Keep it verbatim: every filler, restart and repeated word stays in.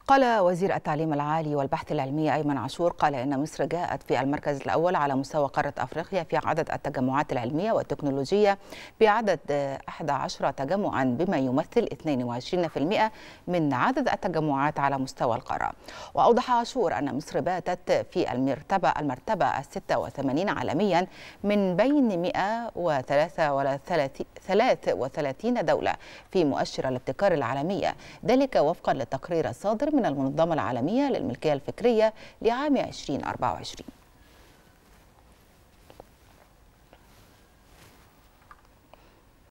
قال وزير التعليم العالي والبحث العلمي أيمن عاشور قال إن مصر جاءت في المركز الأول على مستوى قارة أفريقيا في عدد التجمعات العلمية والتكنولوجية بعدد أحد عشر تجمعا، بما يمثل اثنين وعشرين بالمئة من عدد التجمعات على مستوى القارة. وأوضح عاشور أن مصر باتت في المرتبة المرتبة الستة وثمانين عالميا من بين مئة وثلاثة وثلاثين دولة في مؤشر الابتكار العالمية، ذلك وفقا للتقرير الصادر من المنظمة العالمية للملكية الفكرية لعام ألفين وأربعة وعشرين.